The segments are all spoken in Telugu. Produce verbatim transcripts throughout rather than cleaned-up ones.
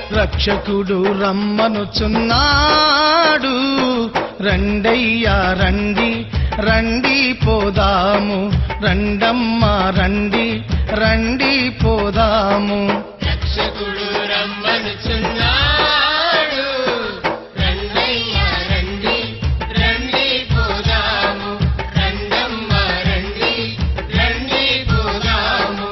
రక్షకుడు రమ్మనుచున్నాడు, రండయ్యా రండి రండి పోదాము, రండమ్మా రండి రండి పోదాము. రక్షకుడు రమ్మనుచున్నాడు, రండయ్యా రండి రండి పోదాము, రండమ్మా రండి రండి పోదాము.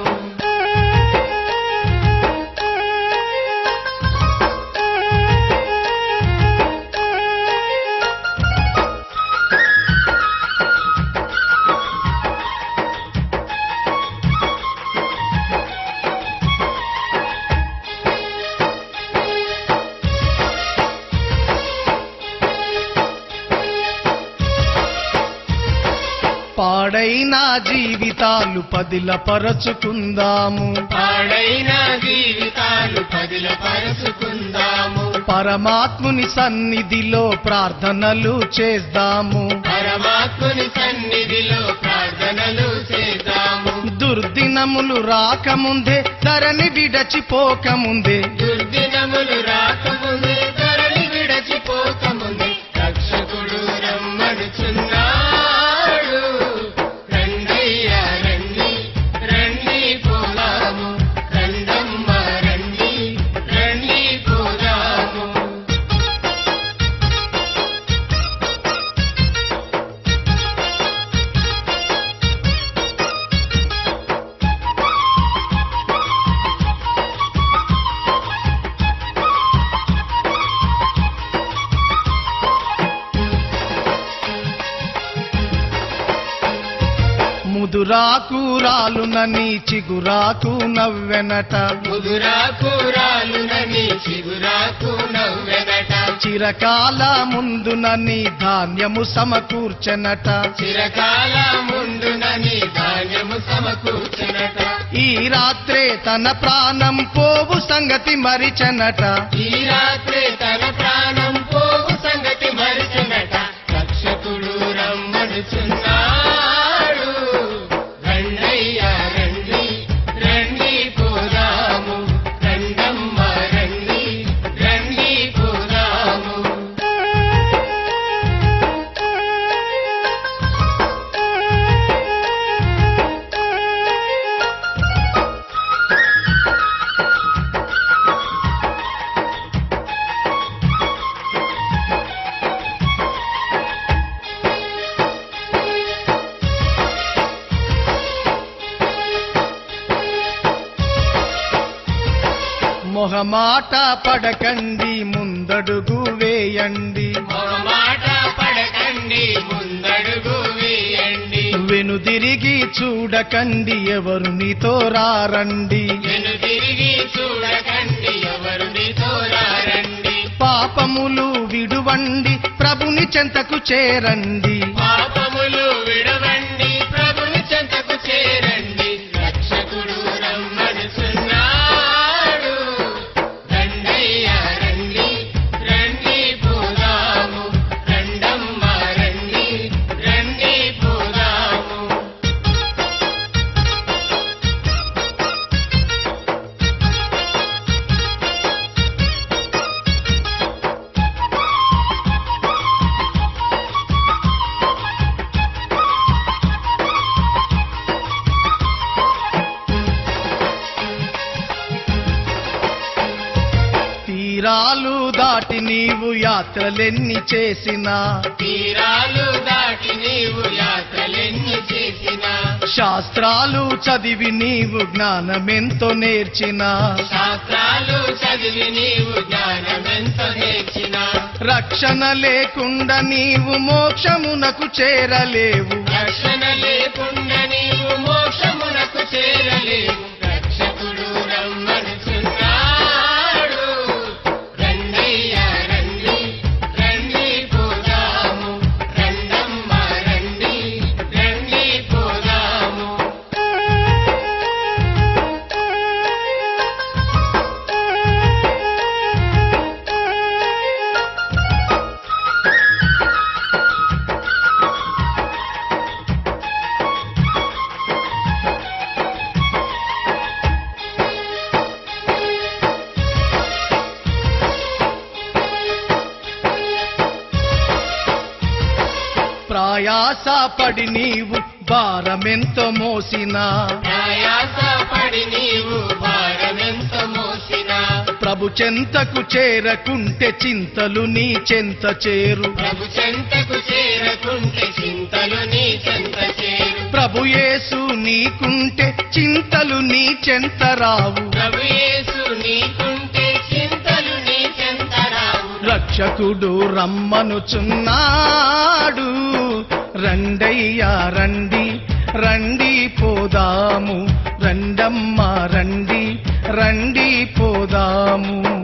పాడైన జీవితాలు పదిలపరచుకుందాము, పాడైన జీవితాలు పదిలపరచుకుందాము, పరమాత్ముని సన్నిధిలో ప్రార్థనలు చేద్దాము, పరమాత్ముని సన్నిధిలో ప్రార్థనలు చేద్దాము. దుర్దినములు రాకముందే ధరణి విడచిపోకముందే, దుర్దినములు రాకముందే ధరణి విడచిపోకముందే రక్షకుడు రమ్మనుచున్నాడు, రండయ్యా రండి రండి పోదాము, రండమ్మ రండి రండి పోదాము. ముదురాకు రాలునని చిగురాకు నవ్వెనట, ముదురాకు రాలునని చిగురాకు నవ్వెనట, చిరకాల ముందునని ధాన్యము సమకూర్చెనట, చిరకాల ముందునని ధాన్యము సమకూర్చెనట, ఈ రాత్రే తన ప్రాణం పోవు సంగతి మరిచెనట, ఈ రాత్రి తన ప్రాణం పోవు సంగతి మరిచెనట. రక్షకుడు రమ్మనుచున్నాడు, రండయ్యా రండి రండి పోదాము, రండమ్మ రండి రండి పోదాము. మొహమాట పడకండి ముందడుగు వేయండి, మొహమాట పడకండి ముందడుగు వేయండి, వెనుదిరిగి చూడకండి ఎవరు నీతో రారండి, వెనుదిరిగి చూడకండి ఎవరు నీతో రారండి, పాపములు విడువండి ప్రభుని చెంతకు చేరండి, పాపములు విడవండి ప్రభుని చెంతకు చేరండి. రక్షకుడు రమ్మనుచున్నాడు, రండయ్యా రండి రండి పోదాము, రండమ్మ రండి రండి పోదాము. తీరాలు దాటి నీవు యాత్రలెన్ని చేసినా, తీరాలు దాటి నీవు యాత్రలెన్ని చేసినా, శాస్త్రాలు చదివి నీవు జ్ఞానమెంతో నేర్చినా, శాస్త్రాలు చదివి నీవు జ్ఞానమెంత నేర్చినా, రక్షణ లేకుండా నీవు మోక్షమునకు చేరలేవు, రక్షణ లేకుండా నీవు మోక్షమునకు చేరలేవు. రక్షకుడు రమ్మనుచున్నాడు, రండయ్యా రండి రండి పోదాము, రండమ్మ రండి రండి పోదాము. ప్రయాసపడి నీవు భారమెంతో మోసినా ప్రయాసపడి నీవు భారమెంత మోసినా ప్రభు చెంతకు చేరకుంటే చింతలు నీ చెంత చేరు ప్రభు చెంతకు చేరకుంటే చింతలు నీ చెంత చేరు ప్రభు యేసు నీకుంటే చింతలు నీ చెంత రావు ప్రభు యేసు నీకుంటే చింతలు నీ చెంత రావు రక్షకుడు రమ్మనుచున్నాడు రండయ్యా రండి రండి పోదాము రండమ్మ రండి రండి పోదాము